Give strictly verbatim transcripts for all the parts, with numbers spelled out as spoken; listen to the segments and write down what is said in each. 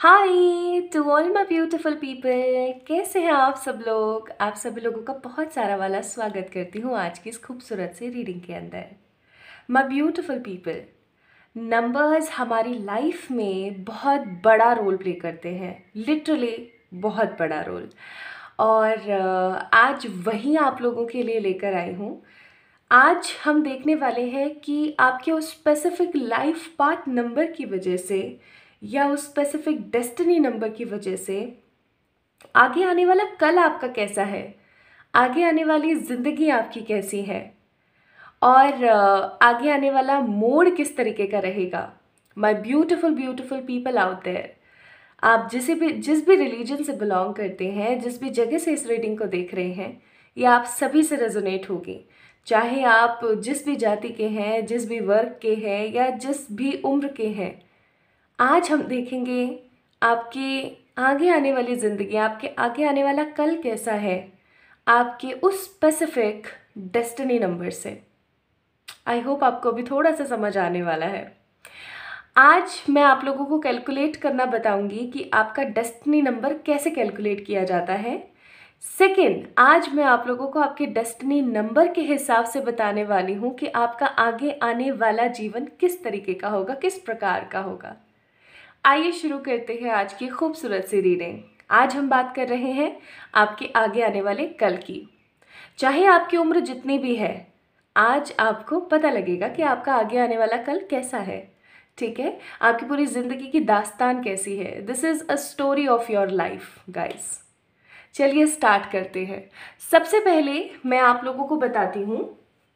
Hi to all my beautiful people, कैसे हैं आप सब लोग। आप सभी लोगों का बहुत सारा वाला स्वागत करती हूँ आज की इस खूबसूरत सी रीडिंग के अंदर। माय ब्यूटीफुल पीपल, नंबर्स हमारी लाइफ में बहुत बड़ा रोल प्ले करते हैं, लिटरली बहुत बड़ा रोल। और अ, आज वही आप लोगों के लिए लेकर आई हूँ। आज हम देखने वाले हैं कि आपके उस स्पेसिफिक लाइफ पाथ नंबर की वजह से या उस स्पेसिफिक डेस्टिनी नंबर की वजह से आगे आने वाला कल आपका कैसा है, आगे आने वाली ज़िंदगी आपकी कैसी है और अ, आगे आने वाला मोड़ किस तरीके का रहेगा। My beautiful beautiful people out there, आप जिसे भी जिस भी रिलीजन से बिलोंग करते हैं, जिस भी जगह से इस रीडिंग को देख रहे हैं, ये आप सभी से रेजोनेट होगी। चाहे आप जिस भी जाति के हैं, जिस भी वर्ग के हैं या जिस भी उम्र के हैं, आज हम देखेंगे आपकी आगे आने वाली ज़िंदगी, आपके आगे आने वाला कल कैसा है आपके उस स्पेसिफिक डेस्टिनी नंबर से। आई होप आपको अभी थोड़ा सा समझ आने वाला है। आज मैं आप लोगों को कैलकुलेट करना बताऊंगी कि आपका डेस्टिनी नंबर कैसे कैलकुलेट किया जाता है। सेकंड, आज मैं आप लोगों को आपके डेस्टिनी नंबर के हिसाब से बताने वाली हूँ कि आपका आगे आने वाला जीवन किस तरीके का होगा, किस प्रकार का होगा। आइए शुरू करते हैं आज की खूबसूरत सी रीडिंग। आज हम बात कर रहे हैं आपके आगे आने वाले कल की। चाहे आपकी उम्र जितनी भी है, आज आपको पता लगेगा कि आपका आगे आने वाला कल कैसा है। ठीक है, आपकी पूरी ज़िंदगी की दास्तान कैसी है। This is a story of your life guys. चलिए स्टार्ट करते हैं। सबसे पहले मैं आप लोगों को बताती हूँ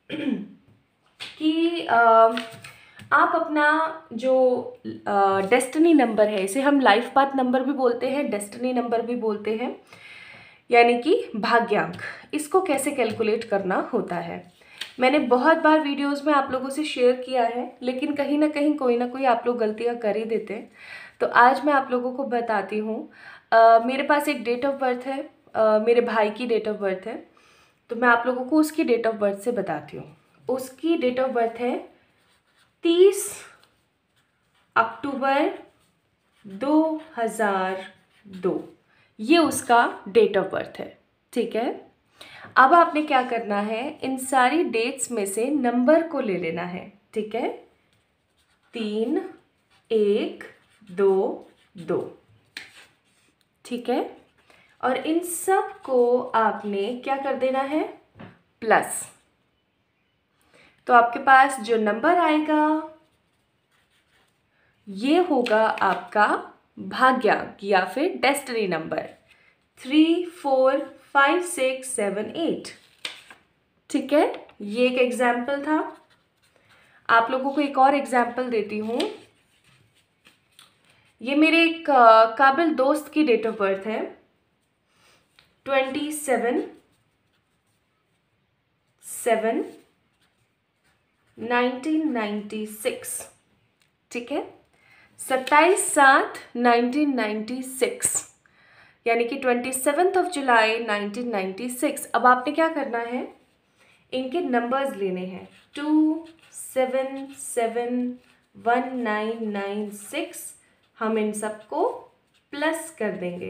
कि आ, आप अपना जो डेस्टिनी नंबर है, इसे हम लाइफ पाथ नंबर भी बोलते हैं, डेस्टिनी नंबर भी बोलते हैं, यानी कि भाग्यांक, इसको कैसे कैलकुलेट करना होता है। मैंने बहुत बार वीडियोस में आप लोगों से शेयर किया है, लेकिन कहीं ना कहीं कोई ना कोई आप लोग गलतियां कर ही देते हैं। तो आज मैं आप लोगों को बताती हूँ। अ, मेरे पास एक डेट ऑफ बर्थ है, अ, मेरे भाई की डेट ऑफ बर्थ है, तो मैं आप लोगों को उसकी डेट ऑफ बर्थ से बताती हूँ। उसकी डेट ऑफ बर्थ है तीस अक्टूबर दो हज़ार दो। ये उसका डेट ऑफ बर्थ है। ठीक है, अब आपने क्या करना है, इन सारी डेट्स में से नंबर को ले लेना है। ठीक है, तीन, एक, दो, दो। ठीक है, और इन सब को आपने क्या कर देना है, प्लस। तो आपके पास जो नंबर आएगा ये होगा आपका भाग्यांक या फिर destiny number three four five six seven eight. ठीक है, ये एक एग्जाम्पल था। आप लोगों को एक और एग्जाम्पल देती हूँ। ये मेरे एक अ, काबिल दोस्त की डेट ऑफ बर्थ है twenty seven seven nineteen ninety six. ठीक है, सत्ताईस सात नाइनटीन नाइन्टी सिक्स, यानी कि twenty seventh of July nineteen ninety six. अब आपने क्या करना है, इनके नंबर्स लेने हैं, two seven seven one nine nine six. हम इन सबको प्लस कर देंगे।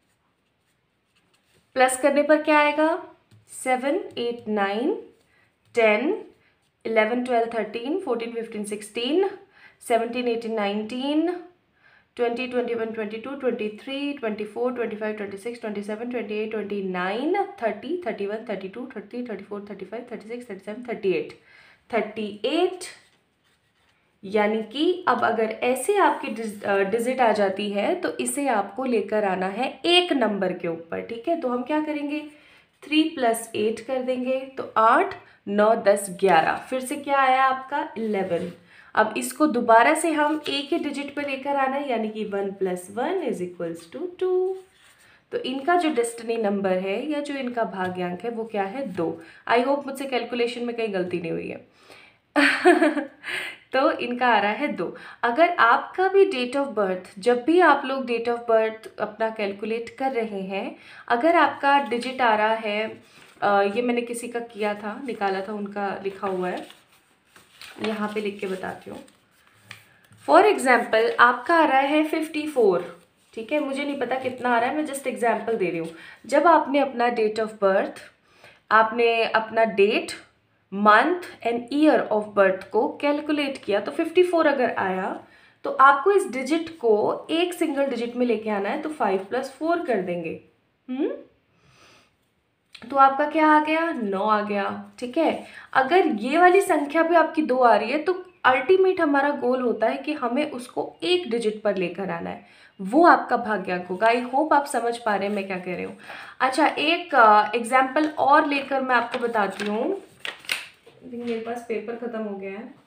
प्लस करने पर क्या आएगा, seven eight nine ten eleven twelve thirteen fourteen fifteen sixteen seventeen eighteen nineteen twenty twenty one twenty two twenty three twenty four twenty five twenty six twenty seven twenty eight twenty nine thirty thirty one thirty two thirty thirty four thirty five thirty six thirty seven thirty eight thirty eight. यानी कि अब अगर ऐसे आपकी digit आ जाती है तो इसे आपको लेकर आना है एक नंबर के ऊपर। ठीक है, तो हम क्या करेंगे, थ्री प्लस एट कर देंगे, तो आठ नौ दस ग्यारह, फिर से क्या आया आपका इलेवन। अब इसको दोबारा से हम एक ही डिजिट पर लेकर आना है, यानी कि one plus one is equals two two. तो इनका जो डेस्टिनी नंबर है या जो इनका भाग्यांक है वो क्या है, दो। आई होप मुझसे कैलकुलेशन में कहीं गलती नहीं हुई है। तो इनका आ रहा है दो। अगर आपका भी डेट ऑफ बर्थ, जब भी आप लोग डेट ऑफ बर्थ अपना कैलकुलेट कर रहे हैं, अगर आपका डिजिट आ रहा है, आ, ये मैंने किसी का किया था, निकाला था, उनका लिखा हुआ है, यहाँ पे लिख के बताती हूँ। फॉर एग्जाम्पल आपका आ रहा है फिफ्टी फोर, ठीक है, मुझे नहीं पता कितना आ रहा है, मैं जस्ट एग्जांपल दे रही हूँ। जब आपने अपना डेट ऑफ बर्थ, आपने अपना date, month and year of birth को कैलकुलेट किया तो फिफ्टी फोर अगर आया तो आपको इस डिजिट को एक सिंगल डिजिट में लेके आना है, तो फाइव प्लस फोर कर देंगे। हम्म तो आपका क्या आ गया, नौ आ गया। ठीक है, अगर ये वाली संख्या भी आपकी दो आ रही है तो अल्टीमेट हमारा गोल होता है कि हमें उसको एक डिजिट पर लेकर आना है, वो आपका भाग्यांक होगा। आई होप आप समझ पा रहे हैं मैं क्या कह रही हूँ। अच्छा, एक एग्जाम्पल uh, और लेकर मैं आपको बताती हूँ। मेरे पास पेपर खत्म हो गया है,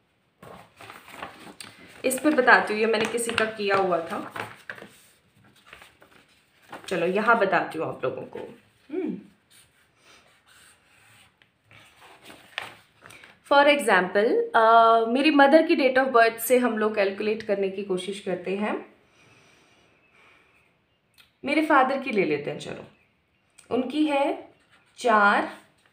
इस पे बताती हूँ, ये मैंने किसी का किया हुआ था। चलो यहाँ बताती हूँ आप लोगों को। हम्म फॉर एग्जाम्पल मेरी मदर की डेट ऑफ बर्थ से हम लोग कैलकुलेट करने की कोशिश करते हैं। मेरे फादर की ले लेते हैं, चलो। उनकी है चार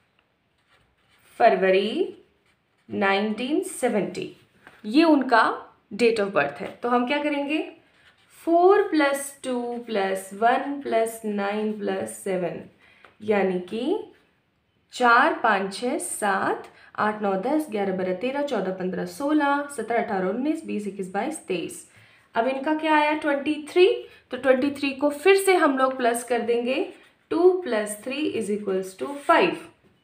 फरवरी नाइनटीन सेवेंटी, ये उनका डेट ऑफ बर्थ है। तो हम क्या करेंगे, four plus two plus one plus nine plus seven, यानी कि चार पाँच छः सात आठ नौ दस ग्यारह बारह तेरह चौदह पंद्रह सोलह सत्रह अठारह उन्नीस बीस इक्कीस बाईस तेईस। अब इनका क्या आया, ट्वेंटी थ्री। तो ट्वेंटी थ्री को फिर से हम लोग प्लस कर देंगे, two plus three is equals two five.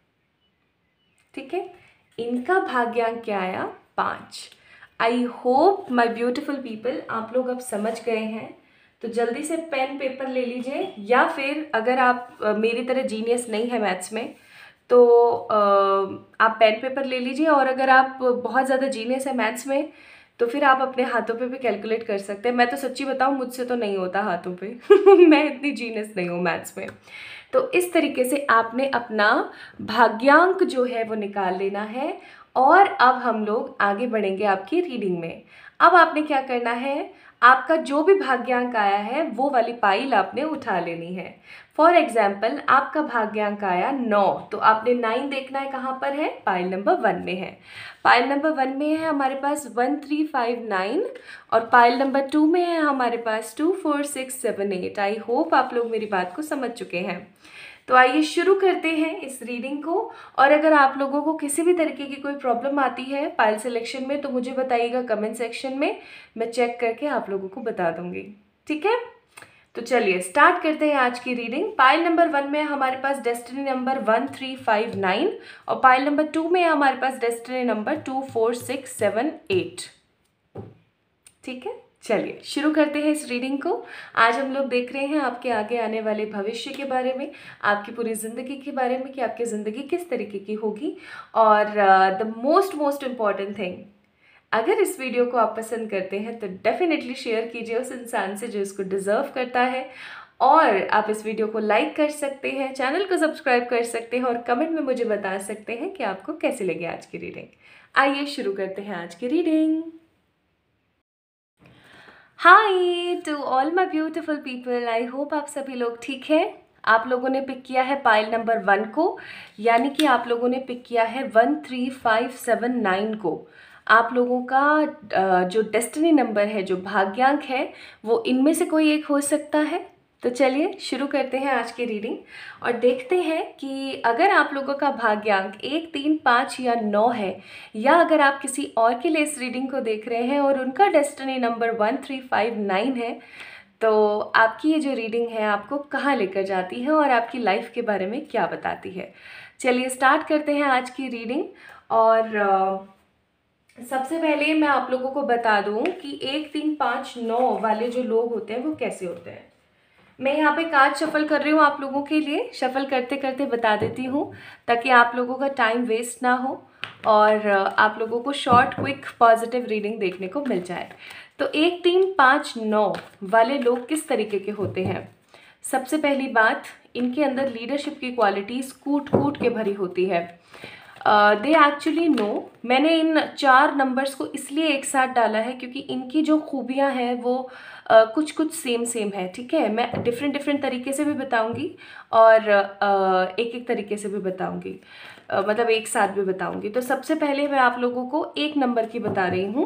ठीक है, इनका भाग्यांक क्या आया, पाँच। I hope my beautiful people आप लोग अब समझ गए हैं। तो जल्दी से पेन पेपर ले लीजिए, या फिर अगर आप uh, मेरी तरह जीनियस नहीं है मैथ्स में तो uh, आप पेन पेपर ले लीजिए, और अगर आप बहुत ज़्यादा जीनियस है मैथ्स में तो फिर आप अपने हाथों पे भी कैलकुलेट कर सकते हैं। मैं तो सच्ची बताऊँ, मुझसे तो नहीं होता हाथों पे मैं इतनी जीनियस नहीं हूँ मैथ्स में। तो इस तरीके से आपने अपना भाग्यांक जो है वो निकाल लेना है। और अब हम लोग आगे बढ़ेंगे आपकी रीडिंग में। अब आपने क्या करना है, आपका जो भी भाग्यांक आया है वो वाली पाइल आपने उठा लेनी है। फॉर एग्जाम्पल आपका भाग्यांक आया नौ, तो आपने नाइन देखना है कहाँ पर है, पाइल नंबर वन में है। पाइल नंबर वन में है हमारे पास वन थ्री फाइव नाइन, और पाइल नंबर टू में है हमारे पास two four six seven eight. I hope आप लोग मेरी बात को समझ चुके हैं। तो आइए शुरू करते हैं इस रीडिंग को। और अगर आप लोगों को किसी भी तरीके की कोई प्रॉब्लम आती है पाइल सिलेक्शन में तो मुझे बताइएगा कमेंट सेक्शन में, मैं चेक करके आप लोगों को बता दूंगी। ठीक है, तो चलिए स्टार्ट करते हैं आज की रीडिंग। पाइल नंबर वन में हमारे पास destiny number one three five nine, और पाइल नंबर टू में हमारे पास destiny number two four six seven eight. ठीक है, चलिए शुरू करते हैं इस रीडिंग को। आज हम लोग देख रहे हैं आपके आगे आने वाले भविष्य के बारे में, आपकी पूरी ज़िंदगी के बारे में कि आपकी ज़िंदगी किस तरीके की होगी। और the most most important thing, अगर इस वीडियो को आप पसंद करते हैं तो डेफिनेटली शेयर कीजिए उस इंसान से जो इसको डिज़र्व करता है। और आप इस वीडियो को लाइक कर सकते हैं, चैनल को सब्सक्राइब कर सकते हैं, और कमेंट में मुझे बता सकते हैं कि आपको कैसी लगी आज की रीडिंग। आइए शुरू करते हैं आज की reading. Hi to all my beautiful people, I hope आप सभी लोग ठीक हैं। आप लोगों ने पिक किया है पाइल नंबर वन को, यानी कि आप लोगों ने पिक किया है one three five seven nine को। आप लोगों का जो डेस्टिनी नंबर है, जो भाग्यांक है, वो इनमें से कोई एक हो सकता है। तो चलिए शुरू करते हैं आज की रीडिंग और देखते हैं कि अगर आप लोगों का भाग्यांक एक तीन पाँच या नौ है, या अगर आप किसी और के लिए इस रीडिंग को देख रहे हैं और उनका destiny number one three five nine है, तो आपकी ये जो रीडिंग है आपको कहाँ लेकर जाती है और आपकी लाइफ के बारे में क्या बताती है। चलिए स्टार्ट करते हैं आज की रीडिंग। और uh, सबसे पहले मैं आप लोगों को बता दूं कि एक तीन पाँच नौ वाले जो लोग होते हैं वो कैसे होते हैं। मैं यहाँ पे कार्ड शफल कर रही हूँ आप लोगों के लिए, शफल करते करते बता देती हूँ ताकि आप लोगों का टाइम वेस्ट ना हो और आप लोगों को शॉर्ट क्विक पॉजिटिव रीडिंग देखने को मिल जाए। तो एक तीन पाँच नौ वाले लोग किस तरीके के होते हैं। सबसे पहली बात, इनके अंदर लीडरशिप की क्वालिटीज़ कूट कूट के भरी होती है। दे एक्चुअली नो, मैंने इन चार नंबर्स को इसलिए एक साथ डाला है क्योंकि इनकी जो खूबियाँ हैं वो uh, कुछ कुछ सेम सेम है। ठीक है, मैं डिफरेंट डिफरेंट तरीके से भी बताऊंगी और uh, एक एक तरीके से भी बताऊंगी, uh, मतलब एक साथ भी बताऊंगी। तो सबसे पहले मैं आप लोगों को एक नंबर की बता रही हूँ।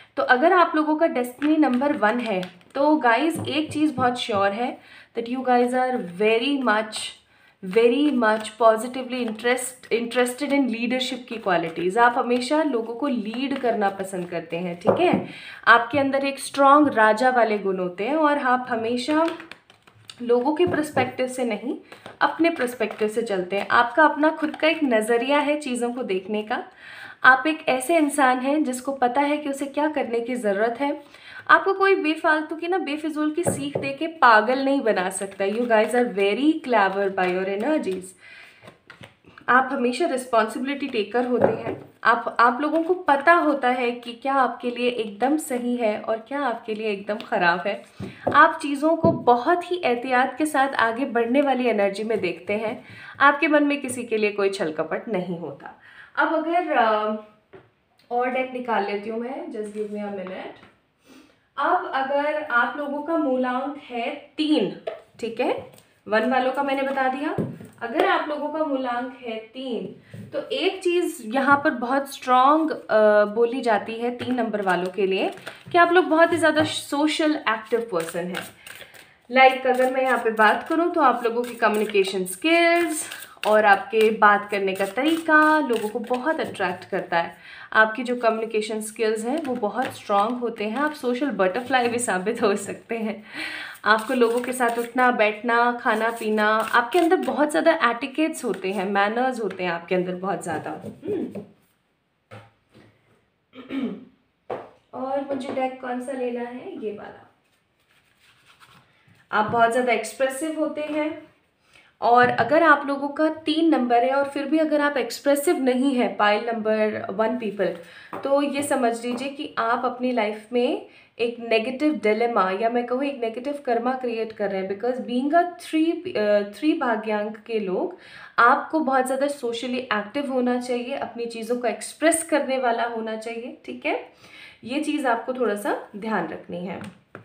तो अगर आप लोगों का डेस्टिनी नंबर वन है तो गाइज एक चीज़ बहुत श्योर है that you guys are very much very much positively interest interested in leadership की क्वालिटीज़। आप हमेशा लोगों को लीड करना पसंद करते हैं, ठीक है। आपके अंदर एक स्ट्रॉन्ग राजा वाले गुण होते हैं और आप हमेशा लोगों के पर्सपेक्टिव से नहीं, अपने पर्सपेक्टिव से चलते हैं। आपका अपना खुद का एक नज़रिया है चीज़ों को देखने का। आप एक ऐसे इंसान हैं जिसको पता है कि उसे क्या करने की ज़रूरत है। आपको कोई बेफालतू की ना बेफिजूल की सीख दे के पागल नहीं बना सकता। You guys are very clever by your energies. आप हमेशा रिस्पॉन्सिबिलिटी टेकर होते हैं। आप आप लोगों को पता होता है कि क्या आपके लिए एकदम सही है और क्या आपके लिए एकदम ख़राब है। आप चीज़ों को बहुत ही एहतियात के साथ आगे बढ़ने वाली एनर्जी में देखते हैं। आपके मन में किसी के लिए कोई छल कपट नहीं होता। अब अगर आ, और डेक निकाल लेती हूँ मैं, just give me a minute. अब अगर आप लोगों का मूलांक है तीन, ठीक है, वन वालों का मैंने बता दिया। अगर आप लोगों का मूलांक है तीन तो एक चीज़ यहाँ पर बहुत स्ट्रॉन्ग बोली जाती है तीन नंबर वालों के लिए कि आप लोग बहुत ही ज़्यादा सोशल एक्टिव पर्सन हैं। लाइक अगर मैं यहाँ पे बात करूँ तो आप लोगों की कम्युनिकेशन स्किल्स और आपके बात करने का तरीका लोगों को बहुत अट्रैक्ट करता है। आपकी जो कम्युनिकेशन स्किल्स हैं वो बहुत स्ट्रॉन्ग होते हैं। आप सोशल बटरफ्लाई भी साबित हो सकते हैं। आपको लोगों के साथ उठना बैठना खाना पीना, आपके अंदर बहुत ज़्यादा एटिकेट्स होते हैं, मैनर्स होते हैं आपके अंदर बहुत ज़्यादा। और मुझे डेक कौन सा लेना है, ये वाला। आप बहुत ज़्यादा एक्सप्रेसिव होते हैं और अगर आप लोगों का तीन नंबर है और फिर भी अगर आप एक्सप्रेसिव नहीं है पाइल नंबर वन पीपल, तो ये समझ लीजिए कि आप अपनी लाइफ में एक नेगेटिव डिलेमा या मैं कहूँ एक नेगेटिव कर्मा क्रिएट कर रहे हैं। Because being a three three भाग्यांक के लोग, आपको बहुत ज़्यादा सोशली एक्टिव होना चाहिए, अपनी चीज़ों को एक्सप्रेस करने वाला होना चाहिए, ठीक है। ये चीज़ आपको थोड़ा सा ध्यान रखनी है।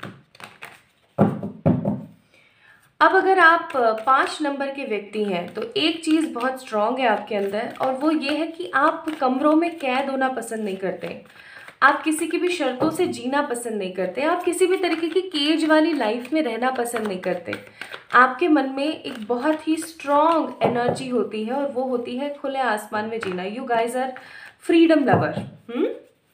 अब अगर आप पाँच नंबर के व्यक्ति हैं तो एक चीज़ बहुत स्ट्रॉन्ग है आपके अंदर और वो ये है कि आप कमरों में कैद होना पसंद नहीं करते। आप किसी की भी शर्तों से जीना पसंद नहीं करते। आप किसी भी तरीके की केज वाली लाइफ में रहना पसंद नहीं करते। आपके मन में एक बहुत ही स्ट्रॉन्ग एनर्जी होती है और वो होती है खुले आसमान में जीना। You guys are freedom lover. Hmm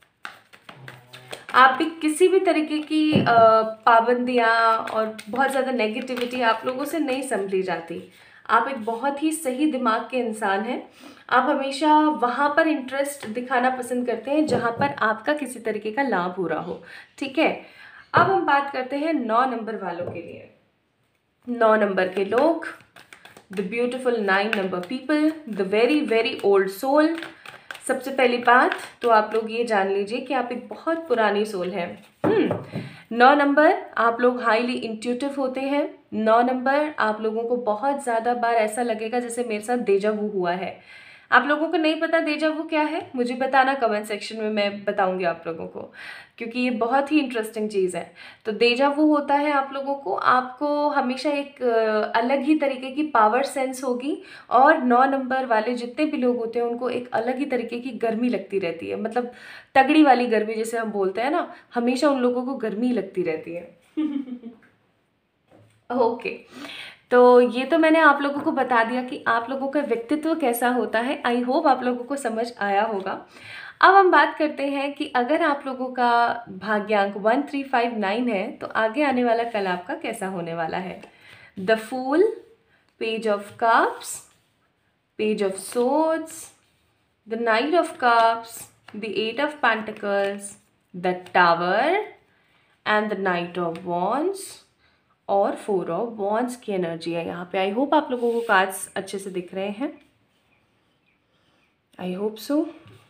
आप भी किसी भी तरीके की पाबंदियाँ और बहुत ज़्यादा नेगेटिविटी आप लोगों से नहीं संभली जाती। आप एक बहुत ही सही दिमाग के इंसान हैं। आप हमेशा वहाँ पर इंटरेस्ट दिखाना पसंद करते हैं जहाँ पर आपका किसी तरीके का लाभ हो रहा हो, ठीक है। अब हम बात करते हैं नौ नंबर वालों के लिए। नौ नंबर के लोग, the beautiful nine number people, the very very old soul. सबसे पहली बात तो आप लोग ये जान लीजिए कि आप एक बहुत पुरानी सोल हैं। हम्म नौ नंबर आप लोग हाईली इंट्यूटिव होते हैं। नौ नंबर आप लोगों को बहुत ज़्यादा बार ऐसा लगेगा जैसे मेरे साथ डेजा वू हुआ है। आप लोगों को नहीं पता डेजा वू क्या है, मुझे बताना कमेंट सेक्शन में, मैं बताऊंगी आप लोगों को, क्योंकि ये बहुत ही इंटरेस्टिंग चीज़ है। तो डेजा वू होता है आप लोगों को, आपको हमेशा एक अलग ही तरीके की पावर सेंस होगी और नौ नंबर वाले जितने भी लोग होते हैं उनको एक अलग ही तरीके की गर्मी लगती रहती है। मतलब तगड़ी वाली गर्मी जिसे हम बोलते हैं ना, हमेशा उन लोगों को गर्मी लगती रहती है। Okay okay. तो ये तो मैंने आप लोगों को बता दिया कि आप लोगों का व्यक्तित्व कैसा होता है। आई होप आप लोगों को समझ आया होगा। अब हम बात करते हैं कि अगर आप लोगों का भाग्यांक वन थ्री फाइव नाइन है तो आगे आने वाला कल आपका कैसा होने वाला है। The fool, page of cups, page of swords, the knight of cups, the eight of pentacles, the tower and the knight of wands और फोर ऑफ वॉन्ड्स की एनर्जी है यहाँ पे। आई होप आप लोगों को कार्ड्स अच्छे से दिख रहे हैं। I hope so.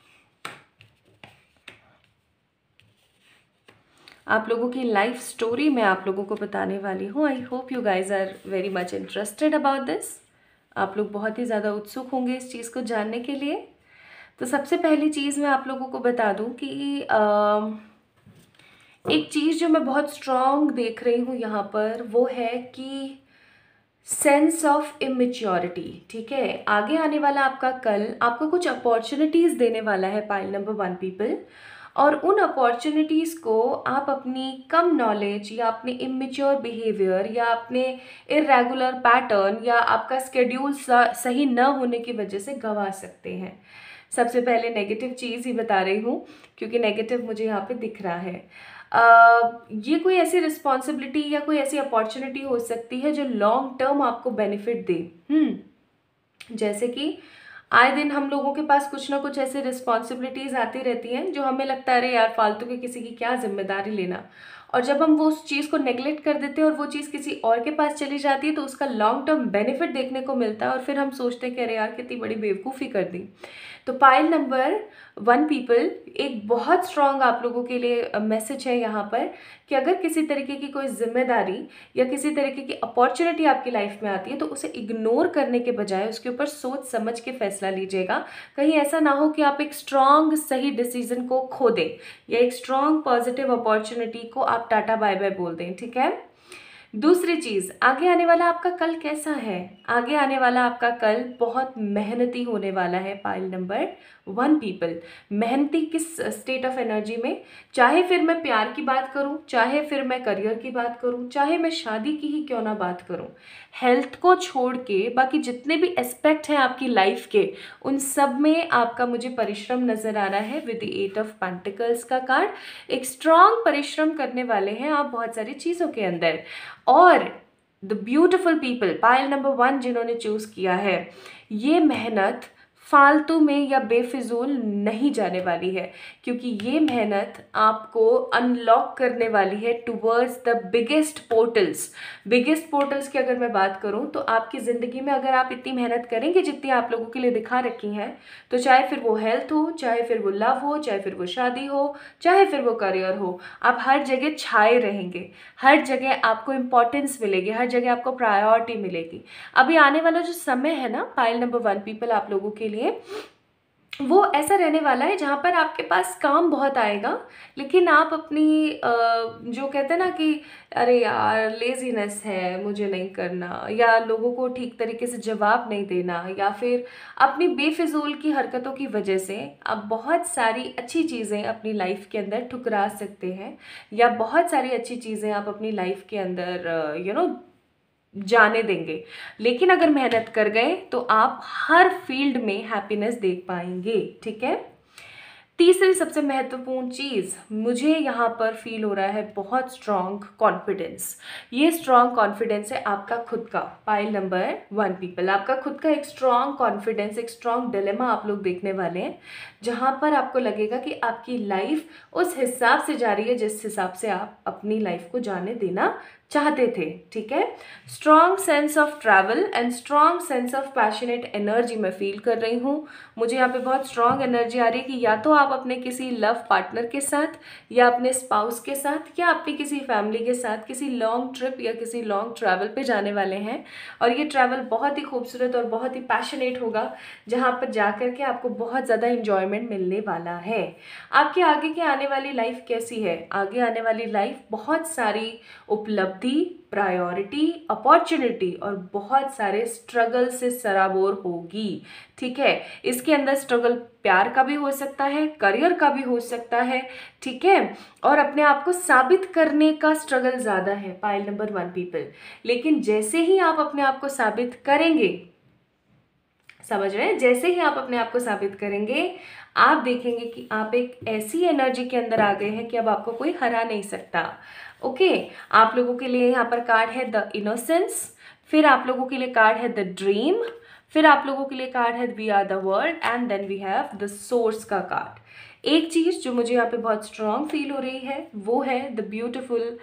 आप लोगों की लाइफ स्टोरी मैं आप लोगों को बताने वाली हूँ। I hope you guys are very much interested about this. आप लोग बहुत ही ज़्यादा उत्सुक होंगे इस चीज़ को जानने के लिए। तो सबसे पहली चीज़ मैं आप लोगों को बता दूँ कि आ, एक चीज़ जो मैं बहुत स्ट्रॉन्ग देख रही हूँ यहाँ पर वो है कि सेंस ऑफ इमेच्योरिटी, ठीक है। आगे आने वाला आपका कल आपको कुछ अपॉर्चुनिटीज़ देने वाला है पाइल नंबर वन पीपल, और उन अपॉर्चुनिटीज़ को आप अपनी कम नॉलेज या अपने इमेच्योर बिहेवियर या अपने इरेगुलर पैटर्न या आपका स्केड्यूल सही न होने की वजह से गंवा सकते हैं। सबसे पहले नेगेटिव चीज़ ही बता रही हूँ क्योंकि नेगेटिव मुझे यहाँ पे दिख रहा है। Uh, ये कोई ऐसी रिस्पॉन्सिबिलिटी या कोई ऐसी अपॉर्चुनिटी हो सकती है जो लॉन्ग टर्म आपको बेनिफिट दे। हम्म जैसे कि आए दिन हम लोगों के पास कुछ ना कुछ ऐसे रिस्पॉन्सिबिलिटीज़ आती रहती हैं जो हमें लगता है अरे यार फालतू के किसी की क्या जिम्मेदारी लेना, और जब हम वो उस चीज़ को नेग्लेक्ट कर देते हैं और वो चीज़ किसी और के पास चली जाती है तो उसका लॉन्ग टर्म बेनिफिट देखने को मिलता है और फिर हम सोचते हैं कि अरे यार कितनी बड़ी बेवकूफ़ी कर दी। तो पाइल नंबर वन पीपल, एक बहुत स्ट्रॉन्ग आप लोगों के लिए मैसेज है यहाँ पर कि अगर किसी तरीके की कोई जिम्मेदारी या किसी तरीके की अपॉर्चुनिटी आपकी लाइफ में आती है तो उसे इग्नोर करने के बजाय उसके ऊपर सोच समझ के फैसला लीजिएगा। कहीं ऐसा ना हो कि आप एक स्ट्रॉन्ग सही डिसीजन को खो दें या एक स्ट्रॉन्ग पॉजिटिव अपॉर्चुनिटी को आप टाटा बाय बाय बोल दें। ठीक है। दूसरी चीज़, आगे आने वाला आपका कल कैसा है? आगे आने वाला आपका कल बहुत मेहनती होने वाला है। पाइल नंबर वन पीपल, मेहनती किस स्टेट ऑफ एनर्जी में? चाहे फिर मैं प्यार की बात करूं, चाहे फिर मैं करियर की बात करूं, चाहे मैं शादी की ही क्यों ना बात करूं, हेल्थ को छोड़ के बाकी जितने भी एस्पेक्ट हैं आपकी लाइफ के, उन सब में आपका मुझे परिश्रम नज़र आ रहा है। With the eight of pentacles का कार्ड, एक स्ट्रॉन्ग परिश्रम करने वाले हैं आप बहुत सारी चीज़ों के अंदर। और the beautiful people, pile number one जिन्होंने चूज़ किया है, ये मेहनत फालतू में या बेफिजूल नहीं जाने वाली है क्योंकि ये मेहनत आपको अनलॉक करने वाली है towards the biggest portals. Biggest portals की अगर मैं बात करूं तो आपकी ज़िंदगी में अगर आप इतनी मेहनत करेंगे जितनी आप लोगों के लिए दिखा रखी हैं, तो चाहे फिर वो हेल्थ हो, चाहे फिर वो लव हो, चाहे फिर वो शादी हो, चाहे फिर वो करियर हो, आप हर जगह छाए रहेंगे, हर जगह आपको इम्पोर्टेंस मिलेगी, हर जगह आपको प्रायोरिटी मिलेगी। अभी आने वाला जो समय है ना पाइल नंबर वन पीपल आप लोगों के लिए, वो ऐसा रहने वाला है जहाँ पर आपके पास काम बहुत आएगा लेकिन आप अपनी जो कहते हैं ना कि अरे यार लेजीनेस है, मुझे नहीं करना, या लोगों को ठीक तरीके से जवाब नहीं देना, या फिर अपनी बेफिजूल की हरकतों की वजह से आप बहुत सारी अच्छी चीज़ें अपनी लाइफ के अंदर ठुकरा सकते हैं, या बहुत सारी अच्छी चीज़ें आप अपनी लाइफ के अंदर यू नो जाने देंगे। लेकिन अगर मेहनत कर गए तो आप हर फील्ड में हैप्पीनेस देख पाएंगे। ठीक है। तीसरी सबसे महत्वपूर्ण चीज़ मुझे यहाँ पर फील हो रहा है बहुत स्ट्रॉन्ग कॉन्फिडेंस। ये स्ट्रॉन्ग कॉन्फिडेंस है आपका खुद का। पाइल नंबर वन पीपल, आपका खुद का एक स्ट्रॉन्ग कॉन्फिडेंस, एक स्ट्रॉन्ग डिलेमा आप लोग देखने वाले हैं जहाँ पर आपको लगेगा कि आपकी लाइफ उस हिसाब से जा रही है जिस हिसाब से आप अपनी लाइफ को जाने देना चाहते थे। ठीक है। Strong sense of travel and strong sense of passionate energy मैं फील कर रही हूँ। मुझे यहाँ पे बहुत स्ट्रॉन्ग एनर्जी आ रही है कि या तो आप अपने किसी लव पार्टनर के साथ या अपने स्पाउस के साथ या अपनी किसी फैमिली के साथ किसी लॉन्ग ट्रिप या किसी लॉन्ग ट्रैवल पे जाने वाले हैं, और ये ट्रैवल बहुत ही खूबसूरत और बहुत ही पैशनेट होगा जहाँ पर जा कर के आपको बहुत ज़्यादा इंजॉयमेंट मिलने वाला है। आपके आगे की आने वाली लाइफ कैसी है? आगे आने वाली लाइफ बहुत सारी उपलब्धि, प्रायोरिटी, अपॉर्चुनिटी और बहुत सारे स्ट्रगल से सराबोर होगी। ठीक है। इसके अंदर स्ट्रगल प्यार का भी हो सकता है, करियर का भी हो सकता है। ठीक है। और अपने आप को साबित करने का स्ट्रगल ज़्यादा है पाइल नंबर वन पीपल। लेकिन जैसे ही आप अपने आप को साबित करेंगे, समझ रहे हैं, जैसे ही आप अपने आप को साबित करेंगे आप देखेंगे कि आप एक ऐसी एनर्जी के अंदर आ गए हैं कि अब आपको कोई हरा नहीं सकता। ओके okay, आप लोगों के लिए यहाँ पर कार्ड है द इनोसेंस, फिर आप लोगों के लिए कार्ड है द ड्रीम, फिर आप लोगों के लिए कार्ड है we are the world, and then we have the source का कार्ड। एक चीज़ जो मुझे यहाँ पे बहुत स्ट्रॉन्ग फील हो रही है वो है द ब्यूटिफुल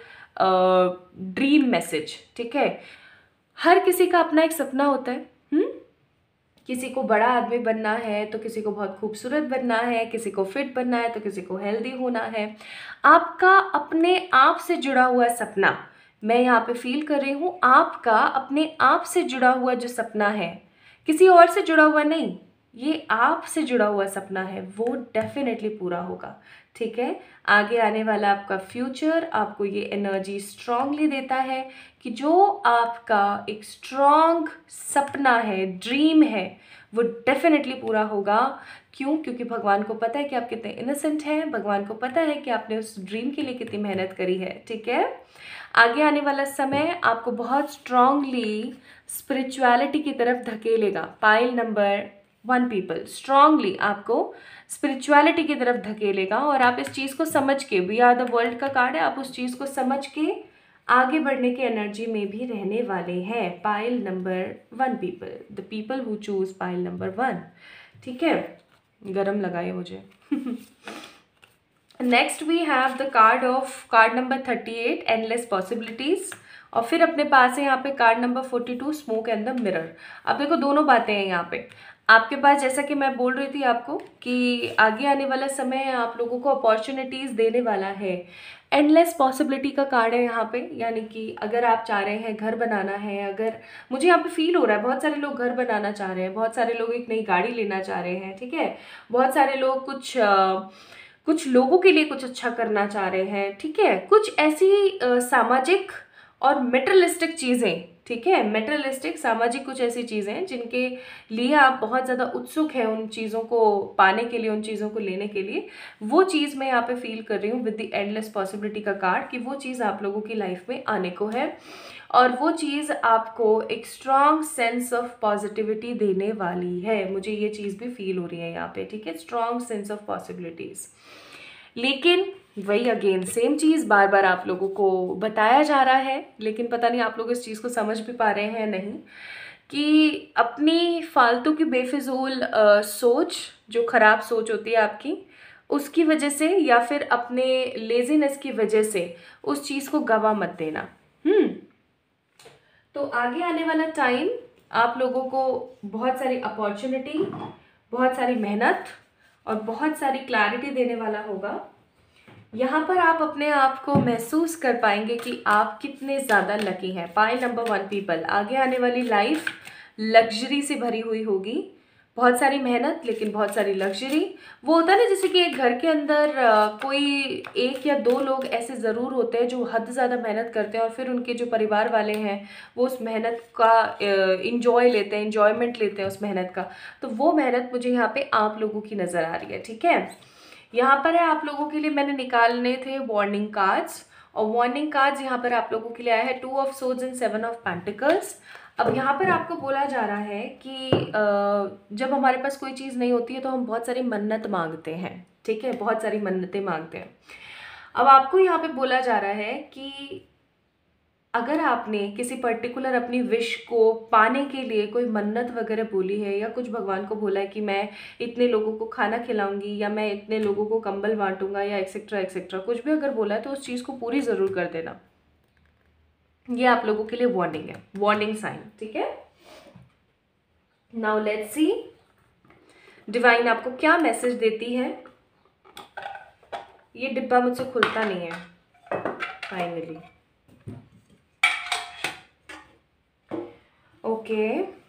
ड्रीम मैसेज। ठीक है। हर किसी का अपना एक सपना होता है। हम्म किसी को बड़ा आदमी बनना है तो किसी को बहुत खूबसूरत बनना है, किसी को फिट बनना है तो किसी को हेल्दी होना है। आपका अपने आप से जुड़ा हुआ सपना मैं यहाँ पे फील कर रही हूँ। आपका अपने आप से जुड़ा हुआ जो सपना है, किसी और से जुड़ा हुआ नहीं, ये आप से जुड़ा हुआ सपना है, वो डेफिनेटली पूरा होगा। ठीक है। आगे आने वाला आपका फ्यूचर आपको ये एनर्जी स्ट्रांगली देता है कि जो आपका एक स्ट्रॉन्ग सपना है, ड्रीम है, वो डेफिनेटली पूरा होगा। क्यों? क्योंकि भगवान को पता है कि आप कितने इनोसेंट हैं, भगवान को पता है कि आपने उस ड्रीम के लिए कितनी मेहनत करी है, ठीक है। आगे आने वाला समय आपको बहुत स्ट्रांगली स्पिरिचुअलिटी की तरफ धकेलेगा। Pile number one people, strongly आपको स्पिरिचुअलिटी की तरफ धकेलेगा और आप इस चीज़ को समझ के, वी आर द वर्ल्ड का कार्ड है, आप उस चीज़ को समझ के आगे बढ़ने की एनर्जी में भी रहने वाले हैं। Pile number one people, the people who choose pile number one, ठीक है। गरम लगाए मुझे। Next we have the card of card number thirty eight, endless possibilities. और फिर अपने पास है यहाँ पे card number forty two, smoke and the mirror. अब देखो दोनों बातें हैं यहाँ पे आपके पास, जैसा कि मैं बोल रही थी आपको कि आगे आने वाला समय आप लोगों को अपॉर्चुनिटीज़ देने वाला है। एंडलेस पॉसिबिलिटी का कार्ड है यहाँ पे, यानी कि अगर आप चाह रहे हैं घर बनाना है, अगर मुझे यहाँ पे फील हो रहा है बहुत सारे लोग घर बनाना चाह रहे हैं, बहुत सारे लोग एक नई गाड़ी लेना चाह रहे हैं, ठीक है। बहुत सारे लोग कुछ आ, कुछ लोगों के लिए कुछ अच्छा करना चाह रहे हैं, ठीक है। कुछ ऐसी आ, सामाजिक और मेटेरियलिस्टिक चीज़ें, ठीक है, मेटेरियलिस्टिक सामाजिक कुछ ऐसी चीज़ें हैं जिनके लिए आप बहुत ज़्यादा उत्सुक हैं उन चीज़ों को पाने के लिए, उन चीज़ों को लेने के लिए। वो चीज़ मैं यहाँ पे फील कर रही हूँ विद द एंडलेस पॉसिबिलिटी का कार्ड, कि वो चीज़ आप लोगों की लाइफ में आने को है और वो चीज़ आपको एक स्ट्रॉन्ग सेंस ऑफ पॉजिटिविटी देने वाली है। मुझे ये चीज़ भी फील हो रही है यहाँ पे, ठीक है, स्ट्रॉन्ग सेंस ऑफ पॉसिबिलिटीज़। लेकिन वही अगेन सेम चीज़ बार बार आप लोगों को बताया जा रहा है, लेकिन पता नहीं आप लोग इस चीज़ को समझ भी पा रहे हैं नहीं, कि अपनी फालतू की बेफिजूल सोच, जो ख़राब सोच होती है आपकी, उसकी वजह से या फिर अपने लेजीनेस की वजह से उस चीज़ को गवा मत देना। हम्म तो आगे आने वाला टाइम आप लोगों को बहुत सारी अपॉर्चुनिटी, बहुत सारी मेहनत और बहुत सारी क्लैरिटी देने वाला होगा। यहाँ पर आप अपने आप को महसूस कर पाएंगे कि आप कितने ज़्यादा लकी हैं। पाइल नंबर वन पीपल, आगे आने वाली लाइफ लग्जरी से भरी हुई होगी, बहुत सारी मेहनत लेकिन बहुत सारी लग्जरी। वो होता है ना जैसे कि एक घर के अंदर कोई एक या दो लोग ऐसे ज़रूर होते हैं जो हद ज़्यादा मेहनत करते हैं और फिर उनके जो परिवार वाले हैं वो उस मेहनत का इंजॉय लेते हैं, इंजॉयमेंट लेते हैं उस मेहनत का। तो वो मेहनत मुझे यहाँ पे आप लोगों की नज़र आ रही है, ठीक है। यहाँ पर है आप लोगों के लिए मैंने निकालने थे वार्निंग कार्ड्स, और वार्निंग कार्ड्स यहाँ पर आप लोगों के लिए आया है two of swords and seven of pentacles. अब यहाँ पर आपको बोला जा रहा है कि जब हमारे पास कोई चीज़ नहीं होती है तो हम बहुत सारी मन्नत मांगते हैं, ठीक है, बहुत सारी मन्नतें मांगते हैं। अब आपको यहाँ पे बोला जा रहा है कि अगर आपने किसी पर्टिकुलर अपनी विश को पाने के लिए कोई मन्नत वगैरह बोली है या कुछ भगवान को बोला है कि मैं इतने लोगों को खाना खिलाऊंगी या मैं इतने लोगों को कंबल बांटूंगा या एक्सेट्रा एक्सेट्रा, कुछ भी अगर बोला है तो उस चीज़ को पूरी ज़रूर कर देना। ये आप लोगों के लिए वार्निंग है, वार्निंग साइन, ठीक है। नाउ लेट्स सी डिवाइन आपको क्या मैसेज देती है। ये डिब्बा मुझसे खुलता नहीं है finally, okay.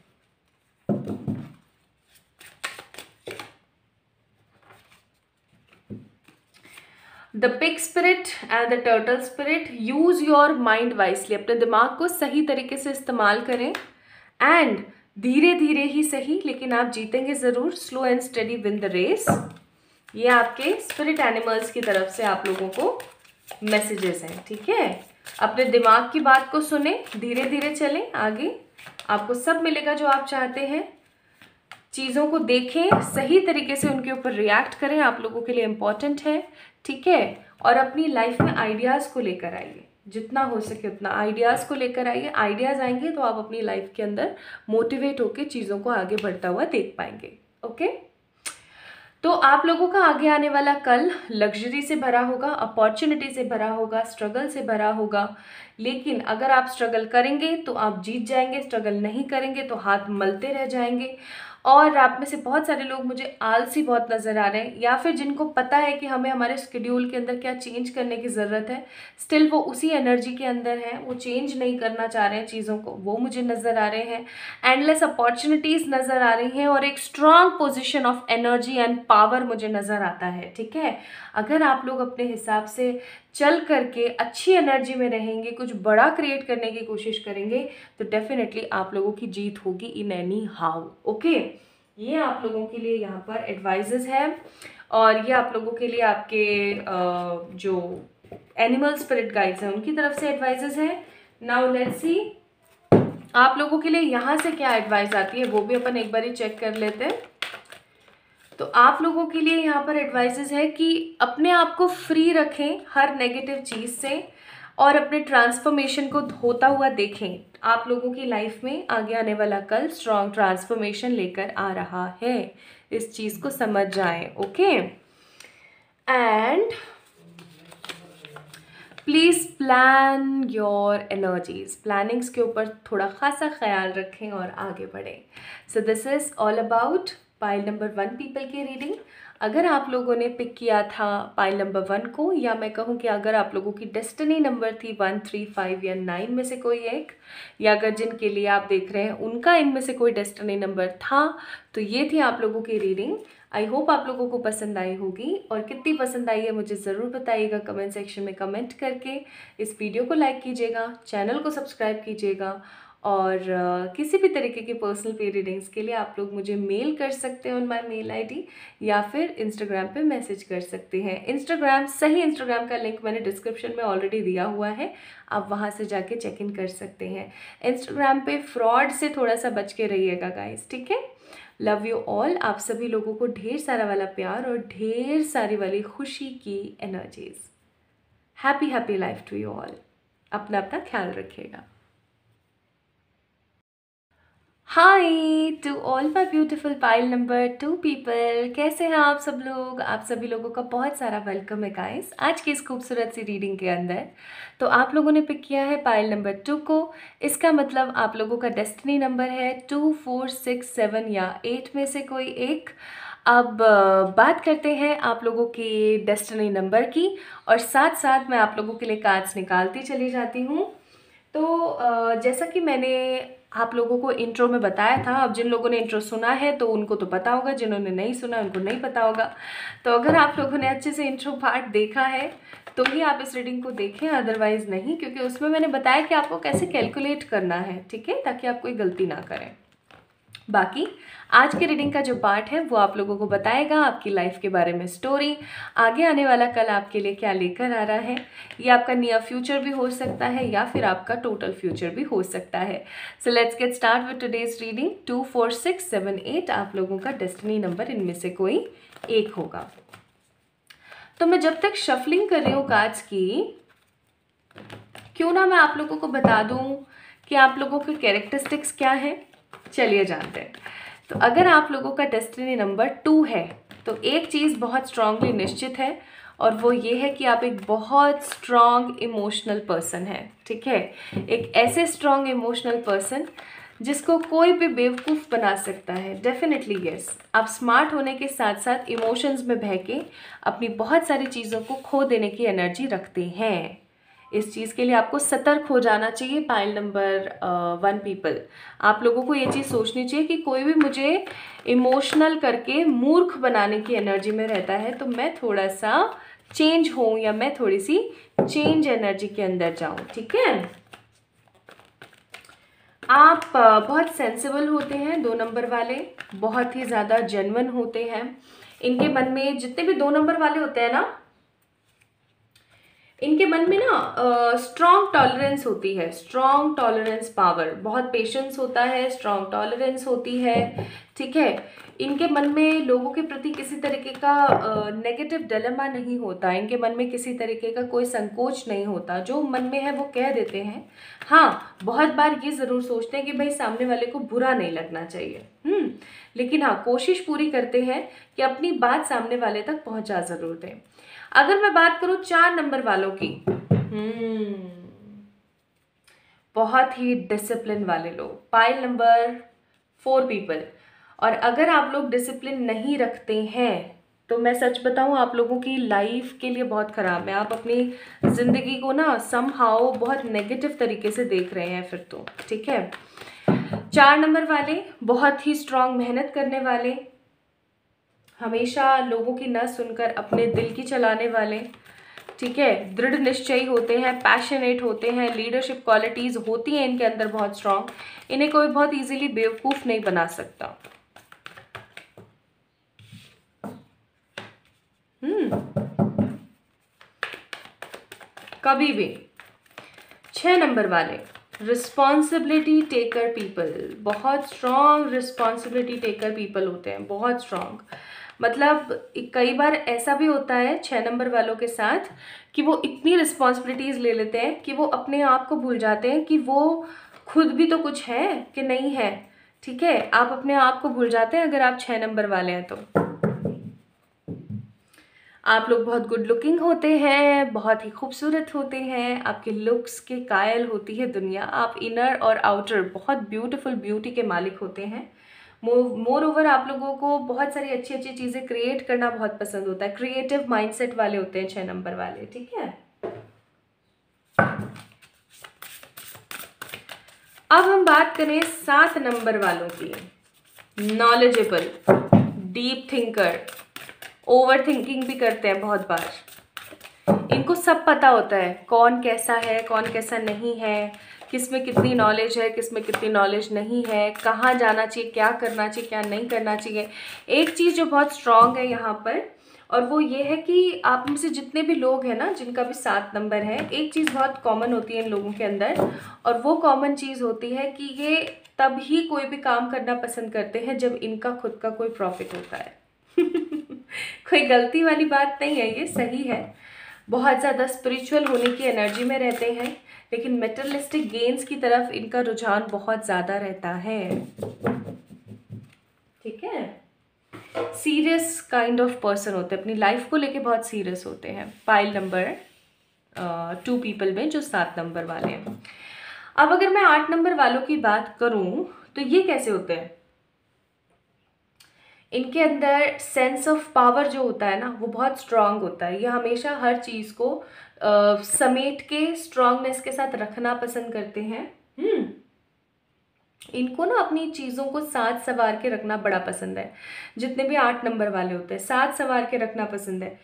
The pig spirit and the turtle spirit, use your mind wisely, अपने दिमाग को सही तरीके से इस्तेमाल करें एंड धीरे धीरे ही सही लेकिन आप जीतेंगे ज़रूर। Slow and study win the race. ये आपके स्पिरिट एनिमल्स की तरफ से आप लोगों को मैसेजेस हैं, ठीक है। अपने दिमाग की बात को सुने, धीरे धीरे चलें आगे, आपको सब मिलेगा जो आप चाहते हैं। चीज़ों को देखें, सही तरीके से उनके ऊपर रिएक्ट करें, आप लोगों के लिए इम्पॉर्टेंट है, ठीक है। और अपनी लाइफ में आइडियाज़ को लेकर आइए, जितना हो सके उतना आइडियाज़ को लेकर आइए। आइडियाज़ आएंगे तो आप अपनी लाइफ के अंदर मोटिवेट होकर चीज़ों को आगे बढ़ता हुआ देख पाएंगे, ओके। तो आप लोगों का आगे आने वाला कल लग्जरी से भरा होगा, अपॉर्चुनिटी से भरा होगा, स्ट्रगल से भरा होगा। लेकिन अगर आप स्ट्रगल करेंगे तो आप जीत जाएंगे, स्ट्रगल नहीं करेंगे तो हाथ मलते रह जाएंगे। और आप में से बहुत सारे लोग मुझे आलसी बहुत नज़र आ रहे हैं, या फिर जिनको पता है कि हमें हमारे शेड्यूल के अंदर क्या चेंज करने की ज़रूरत है, स्टिल वो उसी एनर्जी के अंदर हैं, वो चेंज नहीं करना चाह रहे हैं चीज़ों को, वो मुझे नज़र आ रहे हैं। एंडलेस अपॉर्चुनिटीज़ नज़र आ रही हैं और एक strong position of energy and power मुझे नज़र आता है, ठीक है। अगर आप लोग अपने हिसाब से चल करके अच्छी एनर्जी में रहेंगे, कुछ बड़ा क्रिएट करने की कोशिश करेंगे तो डेफिनेटली आप लोगों की जीत होगी इन एनी हाउ, ओके। ये आप लोगों के लिए यहाँ पर एडवाइजेस है और ये आप लोगों के लिए आपके जो एनिमल स्पिरिट गाइड्स हैं उनकी तरफ से एडवाइजेस है। नाउ लेट्स सी आप लोगों के लिए यहाँ से क्या एडवाइस आती है वो भी अपन एक बार ही चेक कर लेते हैं। तो आप लोगों के लिए यहाँ पर एडवाइसेस है कि अपने आप को फ्री रखें हर नेगेटिव चीज़ से और अपने ट्रांसफॉर्मेशन को होता हुआ देखें। आप लोगों की लाइफ में आगे आने वाला कल स्ट्रॉन्ग ट्रांसफॉर्मेशन लेकर आ रहा है, इस चीज़ को समझ जाएं। Okay, and please plan your energies, plannings के ऊपर थोड़ा खासा ख्याल रखें और आगे बढ़ें। So this is all about pile number one people की रीडिंग। अगर आप लोगों ने पिक किया था पाइल नंबर वन को, या मैं कहूँ कि अगर आप लोगों की डेस्टिनी नंबर थी वन, थ्री, फाइव या नाइन में से कोई एक, या अगर जिनके लिए आप देख रहे हैं उनका इनमें से कोई डेस्टिनी नंबर था, तो ये थी आप लोगों की रीडिंग। आई होप आप लोगों को पसंद आई होगी, और कितनी पसंद आई है मुझे ज़रूर बताइएगा कमेंट सेक्शन में कमेंट करके। इस वीडियो को लाइक कीजिएगा, चैनल को सब्सक्राइब कीजिएगा, और uh, किसी भी तरीके की पर्सनल पे रीडिंग्स के लिए आप लोग मुझे मेल कर सकते हैं ऑन माय मेल आईडी, या फिर इंस्टाग्राम पे मैसेज कर सकते हैं। इंस्टाग्राम, सही इंस्टाग्राम का लिंक मैंने डिस्क्रिप्शन में ऑलरेडी दिया हुआ है, आप वहाँ से जाके चेक इन कर सकते हैं। इंस्टाग्राम पे फ्रॉड से थोड़ा सा बच के रहिएगा गाइस, ठीक है। लव यू ऑल, आप सभी लोगों को ढेर सारा वाला प्यार और ढेर सारी वाली खुशी की energies. Happy happy life to you all. अपना अपना ख्याल रखिएगा। Hi to all my beautiful pile number two people, कैसे हैं आप सब लोग। आप सभी लोगों का बहुत सारा वेलकम है गाइस आज की इस खूबसूरत सी रीडिंग के अंदर। तो आप लोगों ने पिक किया है पाइल नंबर टू को, इसका मतलब आप लोगों का डेस्टिनी नंबर है टू, फोर, सिक्स, सेवन या एट में से कोई एक। अब बात करते हैं आप लोगों की डेस्टिनी नंबर की, और साथ साथ मैं आप लोगों के लिए कार्ड्स निकालती चली जाती हूँ। तो जैसा कि मैंने आप लोगों को इंट्रो में बताया था, अब जिन लोगों ने इंट्रो सुना है तो उनको तो पता होगा, जिन्होंने नहीं सुना उनको नहीं पता होगा। तो अगर आप लोगों ने अच्छे से इंट्रो पार्ट देखा है तो ही आप इस रीडिंग को देखें, अदरवाइज़ नहीं, क्योंकि उसमें मैंने बताया कि आपको कैसे कैलकुलेट करना है, ठीक है, ताकि आप कोई गलती ना करें। बाकी आज के रीडिंग का जो पार्ट है वो आप लोगों को बताएगा आपकी लाइफ के बारे में स्टोरी, आगे आने वाला कल आपके लिए क्या लेकर आ रहा है। ये आपका नियर फ्यूचर भी हो सकता है या फिर आपका टोटल फ्यूचर भी हो सकता है। So let's get start with today's reading. Two, four, six, seven, eight आप लोगों का डेस्टिनी नंबर इनमें से कोई एक होगा। तो मैं जब तक शफलिंग कर रही हूँ कार्ड्स की, क्यों ना मैं आप लोगों को बता दूँ कि आप लोगों के कैरेक्टरिस्टिक्स क्या हैं। चलिए जानते हैं। तो अगर आप लोगों का डेस्टिनी नंबर टू है तो एक चीज़ बहुत स्ट्रांगली निश्चित है, और वो ये है कि आप एक बहुत स्ट्रांग इमोशनल पर्सन है, ठीक है। एक ऐसे स्ट्रांग इमोशनल पर्सन जिसको कोई भी बेवकूफ़ बना सकता है। डेफिनेटली यस, आप स्मार्ट होने के साथ साथ इमोशंस में बह के अपनी बहुत सारी चीज़ों को खो देने की एनर्जी रखते हैं। इस चीज़ के लिए आपको सतर्क हो जाना चाहिए। पाइल नंबर वन पीपल, आप लोगों को ये चीज़ सोचनी चाहिए कि कोई भी मुझे इमोशनल करके मूर्ख बनाने की एनर्जी में रहता है तो मैं थोड़ा सा चेंज हूँ, या मैं थोड़ी सी चेंज एनर्जी के अंदर जाऊँ, ठीक है। आप uh, बहुत सेंसिबल होते हैं, दो नंबर वाले बहुत ही ज़्यादा जेन्युइन होते हैं। इनके मन में जितने भी दो नंबर वाले होते हैं ना, इनके मन में ना स्ट्रॉन्ग टॉलरेंस होती है, स्ट्रॉन्ग टॉलरेंस पावर, बहुत पेशेंस होता है, स्ट्रॉन्ग टॉलरेंस होती है, ठीक है। इनके मन में लोगों के प्रति किसी तरीके का नेगेटिव डिलेमा नहीं होता, इनके मन में किसी तरीके का कोई संकोच नहीं होता, जो मन में है वो कह देते हैं। हाँ, बहुत बार ये ज़रूर सोचते हैं कि भाई सामने वाले को बुरा नहीं लगना चाहिए, हम्म लेकिन हाँ, कोशिश पूरी करते हैं कि अपनी बात सामने वाले तक पहुँचा ज़रूर दें। अगर मैं बात करूं चार नंबर वालों की, हम्म बहुत ही डिसिप्लिन वाले लोग, पाइल नंबर फोर पीपल। और अगर आप लोग डिसिप्लिन नहीं रखते हैं तो मैं सच बताऊं आप लोगों की लाइफ के लिए बहुत ख़राब है। आप अपनी ज़िंदगी को ना समहाउ बहुत नेगेटिव तरीके से देख रहे हैं फिर तो, ठीक है। चार नंबर वाले बहुत ही स्ट्रांग मेहनत करने वाले, हमेशा लोगों की न सुनकर अपने दिल की चलाने वाले, ठीक है, दृढ़ निश्चयी होते हैं, पैशनेट होते हैं, लीडरशिप क्वालिटीज़ होती हैं इनके अंदर बहुत स्ट्रांग। इन्हें कोई बहुत इजीली बेवकूफ़ नहीं बना सकता। हम्म कभी भी छः नंबर वाले रिस्पॉन्सिबिलिटी टेकर पीपल, बहुत स्ट्रॉन्ग रिस्पॉन्सिबिलिटी टेकर पीपल होते हैं, बहुत स्ट्रॉन्ग। मतलब कई बार ऐसा भी होता है छः नंबर वालों के साथ कि वो इतनी रिस्पॉन्सिबिलिटीज़ ले लेते हैं कि वो अपने आप को भूल जाते हैं कि वो खुद भी तो कुछ है कि नहीं है। ठीक है, आप अपने आप को भूल जाते हैं अगर आप छः नंबर वाले हैं तो। आप लोग बहुत गुड लुकिंग होते हैं, बहुत ही खूबसूरत होते हैं, आपके लुक्स के कायल होती है दुनिया। आप इनर और आउटर बहुत ब्यूटीफुल ब्यूटी के मालिक होते हैं। मोर ओवर आप लोगों को बहुत सारी अच्छी अच्छी चीज़ें क्रिएट करना बहुत पसंद होता है, क्रिएटिव माइंडसेट वाले होते हैं छः नंबर वाले। ठीक है, अब हम बात करें सात नंबर वालों की। Knowledgeable, deep thinker, over thinking भी करते हैं बहुत बार। इनको सब पता होता है कौन कैसा है, कौन कैसा नहीं है, किस में कितनी नॉलेज है, किस में कितनी नॉलेज नहीं है, कहाँ जाना चाहिए, क्या करना चाहिए, क्या नहीं करना चाहिए। एक चीज़ जो बहुत स्ट्रॉन्ग है यहाँ पर, और वो ये है कि आप में से जितने भी लोग हैं ना जिनका भी सात नंबर है, एक चीज़ बहुत कॉमन होती है इन लोगों के अंदर, और वो कॉमन चीज़ होती है कि ये तब ही कोई भी काम करना पसंद करते हैं जब इनका खुद का कोई प्रॉफिट होता है। कोई गलती वाली बात नहीं है, ये सही है। बहुत ज़्यादा स्पिरिचुअल होने की एनर्जी में रहते हैं, लेकिन मेटेरियलिस्टिक गेन्स की तरफ इनका रुझान बहुत ज़्यादा रहता है। ठीक है, सीरियस काइंड ऑफ पर्सन होते हैं, अपनी लाइफ को लेके बहुत सीरियस होते हैं। पाइल नंबर टू पीपल में जो सात नंबर वाले हैं। अब अगर मैं आठ नंबर वालों की बात करूं तो ये कैसे होते हैं। इनके अंदर सेंस ऑफ पावर जो होता है ना वो बहुत स्ट्रांग होता है। ये हमेशा हर चीज़ को uh, समेट के स्ट्रांगनेस के साथ रखना पसंद करते हैं। हम्म इनको ना अपनी चीज़ों को साथ संवार के रखना बड़ा पसंद है। जितने भी आठ नंबर वाले होते हैं साथ संवार के रखना पसंद है।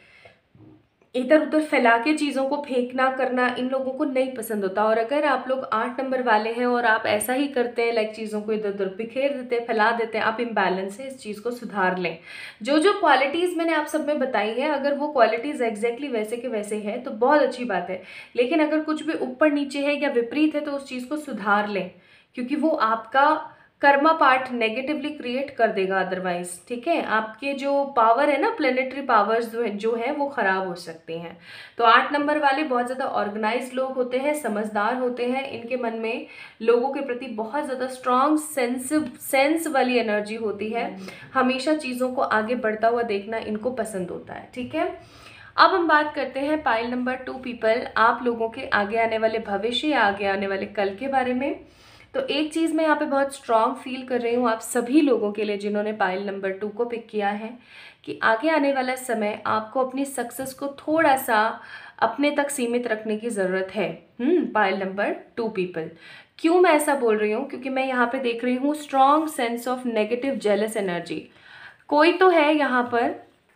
इधर उधर फैला के चीज़ों को फेंकना करना इन लोगों को नहीं पसंद होता। और अगर आप लोग आठ नंबर वाले हैं और आप ऐसा ही करते हैं, लाइक चीज़ों को इधर उधर बिखेर देते हैं, फैला देते हैं, आप इम्बैलेंस है, इस चीज़ को सुधार लें। जो जो क्वालिटीज़ मैंने आप सब में बताई है, अगर वो क्वालिटीज़ एग्जैक्टली वैसे के वैसे है तो बहुत अच्छी बात है। लेकिन अगर कुछ भी ऊपर नीचे है या विपरीत है तो उस चीज़ को सुधार लें, क्योंकि वो आपका कर्मा पार्ट नेगेटिवली क्रिएट कर देगा अदरवाइज। ठीक है, आपके जो पावर है ना, प्लेनेटरी पावर्स जो है जो है वो खराब हो सकते हैं। तो आठ नंबर वाले बहुत ज़्यादा ऑर्गेनाइज लोग होते हैं, समझदार होते हैं। इनके मन में लोगों के प्रति बहुत ज़्यादा स्ट्रॉन्ग सेंसिव सेंस वाली एनर्जी होती है। हमेशा चीज़ों को आगे बढ़ता हुआ देखना इनको पसंद होता है। ठीक है, अब हम बात करते हैं पाइल नंबर टू पीपल, आप लोगों के आगे आने वाले भविष्य या आगे आने वाले कल के बारे में। तो एक चीज़ मैं यहाँ पे बहुत स्ट्रॉन्ग फील कर रही हूँ आप सभी लोगों के लिए जिन्होंने पाइल नंबर टू को पिक किया है, कि आगे आने वाला समय आपको अपनी सक्सेस को थोड़ा सा अपने तक सीमित रखने की ज़रूरत है। Hmm pile number two people, क्यों मैं ऐसा बोल रही हूँ, क्योंकि मैं यहाँ पे देख रही हूँ strong sense of negative jealous energy. कोई तो है यहाँ पर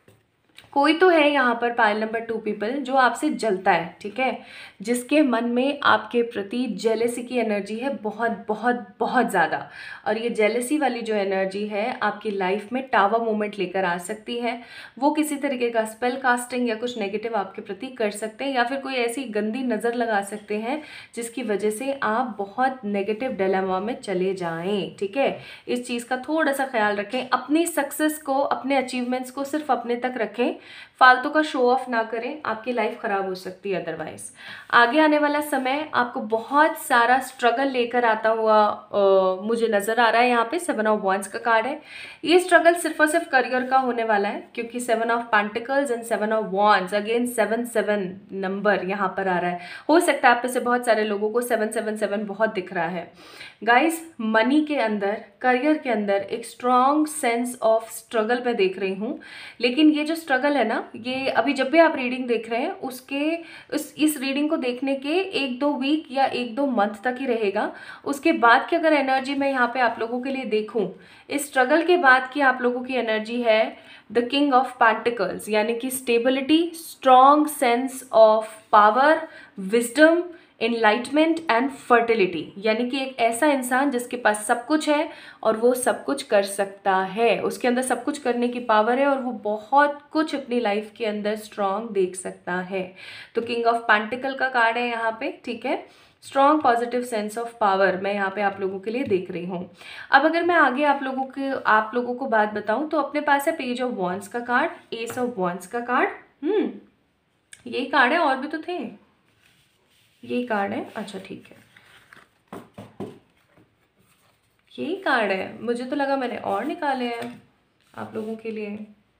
कोई तो है यहाँ पर पाइल नंबर टू पीपल जो आपसे जलता है। ठीक है, जिसके मन में आपके प्रति जेलेसी की एनर्जी है बहुत बहुत बहुत ज़्यादा। और ये जेलेसी वाली जो एनर्जी है आपकी लाइफ में टावर मोमेंट लेकर आ सकती है। वो किसी तरीके का स्पेल कास्टिंग या कुछ नेगेटिव आपके प्रति कर सकते हैं, या फिर कोई ऐसी गंदी नज़र लगा सकते हैं जिसकी वजह से आप बहुत नेगेटिव डिलेमा में चले जाएँ। ठीक है, इस चीज़ का थोड़ा सा ख्याल रखें। अपनी सक्सेस को, अपने अचीवमेंट्स को सिर्फ अपने तक रखें, फालतू का शो ऑफ ना करें, आपकी लाइफ ख़राब हो सकती है अदरवाइज। आगे आने वाला समय आपको बहुत सारा स्ट्रगल लेकर आता हुआ आ, मुझे नज़र आ रहा है। यहाँ पे सेवन ऑफ वॉन्ड्स का कार्ड है। ये स्ट्रगल सिर्फ और सिर्फ करियर का होने वाला है, क्योंकि seven of pentacles and seven of wands again seven seven number यहाँ पर आ रहा है। हो सकता है आप में से बहुत सारे लोगों को सेवन सेवन सेवन बहुत दिख रहा है। गाइस, मनी के अंदर, करियर के अंदर एक स्ट्रॉन्ग सेंस ऑफ स्ट्रगल मैं देख रही हूँ। लेकिन ये जो स्ट्रगल है ना, ये अभी जब भी आप रीडिंग देख रहे हैं उसके उस इस रीडिंग को देखने के एक दो वीक या एक दो मंथ तक ही रहेगा। उसके बाद की अगर एनर्जी मैं यहाँ पे आप लोगों के लिए देखूँ, इस स्ट्रगल के बाद की आप लोगों की एनर्जी है द किंग ऑफ पेंटिकल्स, यानी कि stability, strong sense of power, wisdom, enlightenment and fertility, यानी कि एक ऐसा इंसान जिसके पास सब कुछ है और वो सब कुछ कर सकता है, उसके अंदर सब कुछ करने की पावर है और वो बहुत कुछ अपनी लाइफ के अंदर स्ट्रांग देख सकता है। तो किंग ऑफ पेंटिकल का कार्ड है यहाँ पे, ठीक है। Strong positive sense of power मैं यहाँ पे आप लोगों के लिए देख रही हूँ। अब अगर मैं आगे आप लोगों के आप लोगों को बात बताऊँ तो अपने पास है पेज ऑफ वॉन्ड्स का कार्ड, एस ऑफ वॉन्ड्स का कार्ड, हम्म यही कार्ड है, और भी तो थे, यही कार्ड है, अच्छा ठीक है, यही कार्ड है, मुझे तो लगा मैंने और निकाले हैं आप लोगों के लिए।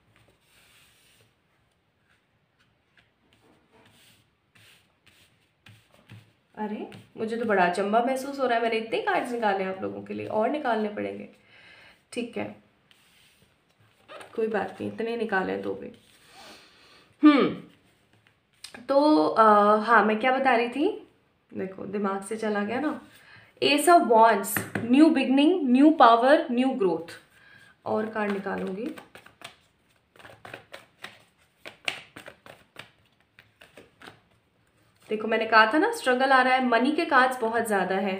अरे मुझे तो बड़ा अचंभा महसूस हो रहा है, मैंने इतने कार्ड्स निकाले हैं आप लोगों के लिए, और निकालने पड़ेंगे, ठीक है कोई बात नहीं, इतने निकाले तो भी। हम्म तो आ, हाँ मैं क्या बता रही थी, देखो दिमाग से चला गया ना। Ace of wands, new beginning, new power, new growth. और कार्ड निकालूंगी, देखो मैंने कहा था ना स्ट्रगल आ रहा है, मनी के कार्ड्स बहुत ज्यादा है।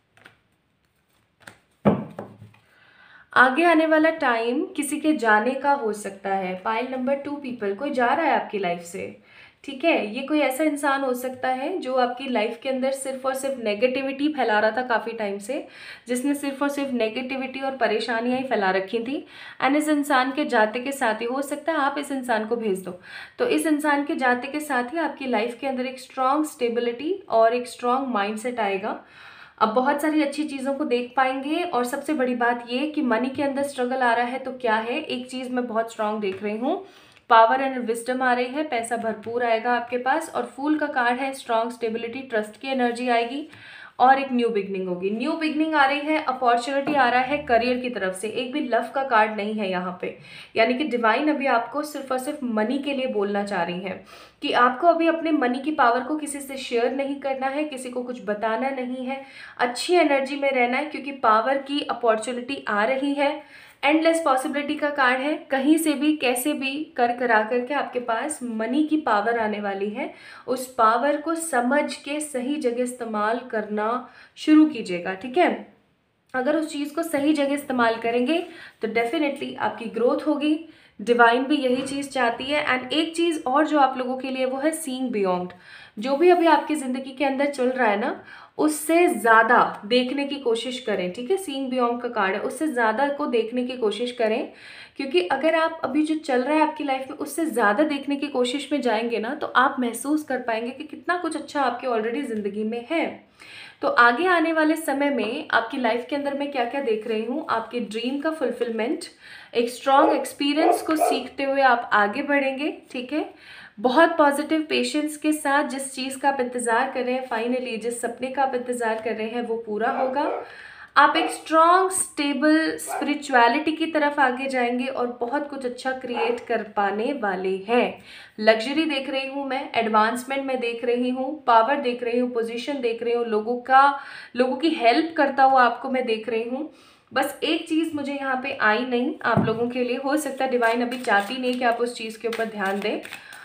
आगे आने वाला टाइम किसी के जाने का हो सकता है। पाइल नंबर टू पीपल, कोई जा रहा है आपकी लाइफ से, ठीक है। ये कोई ऐसा इंसान हो सकता है जो आपकी लाइफ के अंदर सिर्फ और सिर्फ नेगेटिविटी फैला रहा था काफ़ी टाइम से, जिसने सिर्फ और सिर्फ नेगेटिविटी और परेशानियां ही फैला रखी थी। एंड इस इंसान के जाते के साथ ही हो सकता है आप इस इंसान को भेज दो, तो इस इंसान के जाते के साथ ही आपकी लाइफ के अंदर एक स्ट्रॉन्ग स्टेबिलिटी और एक स्ट्रॉन्ग माइंडसेट आएगा। अब बहुत सारी अच्छी चीज़ों को देख पाएंगे। और सबसे बड़ी बात ये कि मनी के अंदर स्ट्रगल आ रहा है तो क्या है, एक चीज़ मैं बहुत स्ट्रांग देख रही हूँ, पावर एंड विजडम आ रही है, पैसा भरपूर आएगा आपके पास। और फूल का कार्ड है, स्ट्रांग स्टेबिलिटी, ट्रस्ट की एनर्जी आएगी और एक न्यू बिगनिंग होगी। न्यू बिगनिंग आ रही है, अपॉर्चुनिटी आ रहा है करियर की तरफ से, एक भी लव का कार्ड नहीं है यहाँ पे, यानी कि डिवाइन अभी आपको सिर्फ और सिर्फ मनी के लिए बोलना चाह रही है कि आपको अभी अपने मनी की पावर को किसी से शेयर नहीं करना है, किसी को कुछ बताना नहीं है, अच्छी एनर्जी में रहना है, क्योंकि पावर की अपॉर्चुनिटी आ रही है। एंडलेस पॉसिबिलिटी का कार्ड है, कहीं से भी कैसे भी कर करा करके आपके पास मनी की पावर आने वाली है। उस पावर को समझ के सही जगह इस्तेमाल करना शुरू कीजिएगा, ठीक है। अगर उस चीज़ को सही जगह इस्तेमाल करेंगे तो डेफिनेटली आपकी ग्रोथ होगी। डिवाइन भी यही चीज़ चाहती है। एंड एक चीज़ और जो आप लोगों के लिए वो है सीइंग बियॉन्ड। जो भी अभी आपकी ज़िंदगी के अंदर चल रहा है ना, उससे ज़्यादा देखने की कोशिश करें, ठीक है। सीइंग बियॉन्ड का कार्ड है, उससे ज़्यादा को देखने की कोशिश करें, क्योंकि अगर आप अभी जो चल रहा है आपकी लाइफ में उससे ज़्यादा देखने की कोशिश में जाएंगे ना, तो आप महसूस कर पाएंगे कि कितना कुछ अच्छा आपके ऑलरेडी ज़िंदगी में है। तो आगे आने वाले समय में आपकी लाइफ के अंदर मैं क्या क्या देख रही हूँ, आपके ड्रीम का फुलफिलमेंट, एक स्ट्रॉन्ग एक्सपीरियंस को सीखते हुए आप आगे बढ़ेंगे, ठीक है। बहुत पॉजिटिव पेशेंस के साथ जिस चीज़ का आप इंतज़ार कर रहे हैं, फाइनली जिस सपने का आप इंतज़ार कर रहे हैं वो पूरा होगा। आप एक स्ट्रॉन्ग स्टेबल स्पिरिचुअलिटी की तरफ आगे जाएंगे और बहुत कुछ अच्छा क्रिएट कर पाने वाले हैं। लग्जरी देख रही हूँ मैं, एडवांसमेंट में देख रही हूँ, पावर देख रही हूँ, पोजीशन देख रही हूँ, लोगों का लोगों की हेल्प करता हुआ आपको मैं देख रही हूँ। बस एक चीज़ मुझे यहाँ पे आई नहीं आप लोगों के लिए, हो सकता है डिवाइन अभी चाहती नहीं कि आप उस चीज़ के ऊपर ध्यान दें,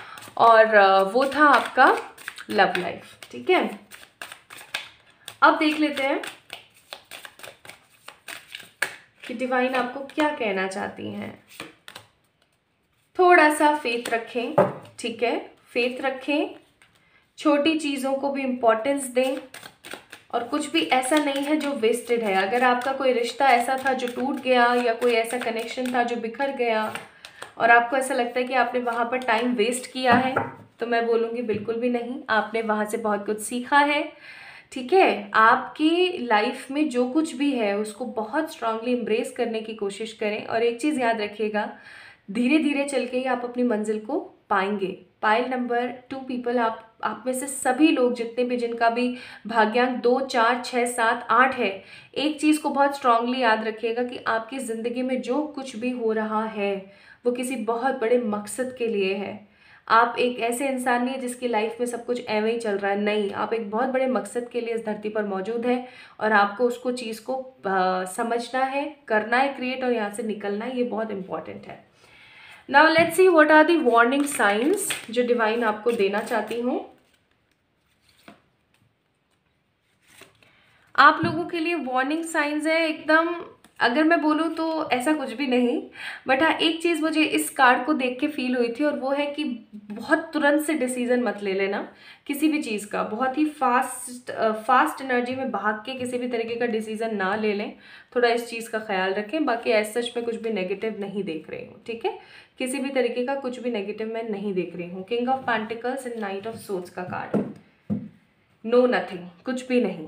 और वो था आपका लव लाइफ, ठीक है। अब देख लेते हैं कि डिवाइन आपको क्या कहना चाहती हैं। थोड़ा सा फेथ रखें, ठीक है, फेथ रखें, छोटी चीज़ों को भी इम्पोर्टेंस दें, और कुछ भी ऐसा नहीं है जो वेस्टेड है। अगर आपका कोई रिश्ता ऐसा था जो टूट गया, या कोई ऐसा कनेक्शन था जो बिखर गया और आपको ऐसा लगता है कि आपने वहाँ पर टाइम वेस्ट किया है, तो मैं बोलूँगी बिल्कुल भी नहीं, आपने वहाँ से बहुत कुछ सीखा है, ठीक है। आपकी लाइफ में जो कुछ भी है उसको बहुत स्ट्रांगली एम्ब्रेस करने की कोशिश करें। और एक चीज़ याद रखिएगा, धीरे धीरे चल के ही आप अपनी मंजिल को पाएंगे। पाइल नंबर टू पीपल, आप आप में से सभी लोग जितने भी जिनका भी भाग्यांक दो चार छः सात आठ है, एक चीज़ को बहुत स्ट्रांगली याद रखिएगा कि आपकी ज़िंदगी में जो कुछ भी हो रहा है वो किसी बहुत बड़े मकसद के लिए है। आप एक ऐसे इंसान नहीं है जिसकी लाइफ में सब कुछ ऐਵੇਂ ही चल रहा है, नहीं, आप एक बहुत बड़े मकसद के लिए इस धरती पर मौजूद है और आपको उसको चीज़ को आ, समझना है, करना है क्रिएट, और यहाँ से निकलना है, ये बहुत इंपॉर्टेंट है। Now let's see what are the warning signs जो डिवाइन आपको देना चाहती हूँ। आप लोगों के लिए वार्निंग साइंस है एकदम। अगर मैं बोलूँ तो ऐसा कुछ भी नहीं, बट हाँ एक चीज़ मुझे इस कार्ड को देख के फील हुई थी, और वो है कि बहुत तुरंत से डिसीजन मत ले लेना किसी भी चीज़ का। बहुत ही फास्ट फास्ट एनर्जी में भाग के किसी भी तरीके का डिसीजन ना ले लें, थोड़ा इस चीज़ का ख्याल रखें। बाकी एज सच में कुछ भी नेगेटिव नहीं देख रही हूँ, ठीक है, किसी भी तरीके का कुछ भी नेगेटिव मैं नहीं देख रही हूँ। King of pentacles and knight of swords का कार्ड, नो नथिंग, कुछ भी नहीं।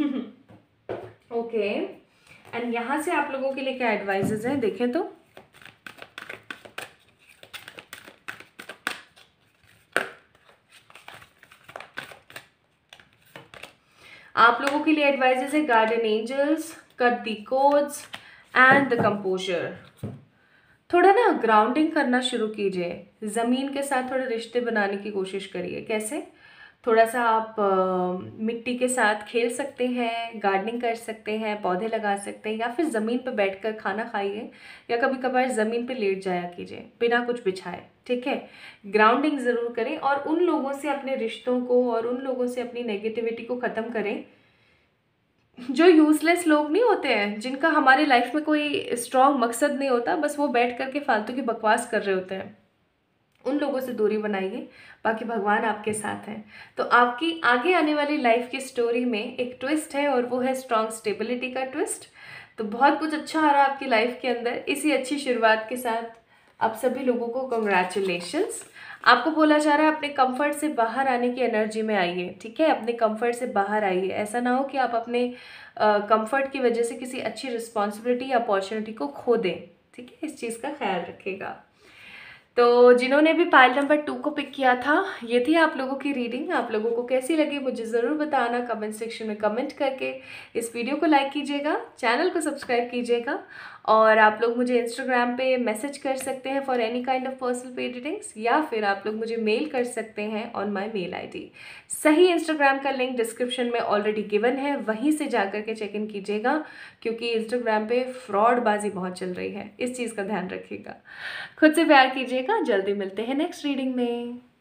ओके, एंड यहाँ से आप लोगों के लिए क्या एडवाइजेज हैं देखें तो। आप लोगों के लिए एडवाइजेज है guardian angels, cut the cords and the composer. थोड़ा ना ग्राउंडिंग करना शुरू कीजिए, ज़मीन के साथ थोड़े रिश्ते बनाने की कोशिश करिए। कैसे? थोड़ा सा आप अ, मिट्टी के साथ खेल सकते हैं, गार्डनिंग कर सकते हैं, पौधे लगा सकते हैं, या फिर ज़मीन पर बैठकर खाना खाइए, या कभी कभार ज़मीन पे लेट जाया कीजिए बिना कुछ बिछाए, ठीक है। ग्राउंडिंग ज़रूर करें, और उन लोगों से अपने रिश्तों को और उन लोगों से अपनी नेगेटिविटी को ख़त्म करें जो यूज़लेस लोग नहीं होते हैं, जिनका हमारे लाइफ में कोई स्ट्रॉन्ग मकसद नहीं होता, बस वो बैठ करके फालतू की बकवास कर रहे होते हैं। उन लोगों से दूरी बनाइए, बाकी भगवान आपके साथ हैं। तो आपकी आगे आने वाली लाइफ की स्टोरी में एक ट्विस्ट है, और वो है स्ट्रॉन्ग स्टेबिलिटी का ट्विस्ट। तो बहुत कुछ अच्छा आ रहा है आपकी लाइफ के अंदर। इसी अच्छी शुरुआत के साथ आप सभी लोगों को कंग्रेचुलेशंस। आपको बोला जा रहा है अपने कंफर्ट से बाहर आने की एनर्जी में आइए, ठीक है, अपने कंफर्ट से बाहर आइए। ऐसा ना हो कि आप अपने कंफर्ट की वजह से किसी अच्छी रिस्पॉन्सिबिलिटी या अपॉर्चुनिटी को खो दें, ठीक है, इस चीज़ का ख्याल रखिएगा। तो जिन्होंने भी पाइल नंबर टू को पिक किया था, ये थी आप लोगों की रीडिंग। आप लोगों को कैसी लगी मुझे ज़रूर बताना कमेंट सेक्शन में कमेंट करके। इस वीडियो को लाइक कीजिएगा, चैनल को सब्सक्राइब कीजिएगा, और आप लोग मुझे इंस्टाग्राम पे मैसेज कर सकते हैं for any kind of personal paid readings, या फिर आप लोग मुझे मेल कर सकते हैं ऑन माय मेल आईडी। सही इंस्टाग्राम का लिंक डिस्क्रिप्शन में ऑलरेडी गिवन है, वहीं से जा कर के चेक इन कीजिएगा, क्योंकि इंस्टाग्राम पे फ्रॉडबाजी बहुत चल रही है, इस चीज़ का ध्यान रखिएगा। खुद से प्यार कीजिएगा, जल्दी मिलते हैं नेक्स्ट रीडिंग में।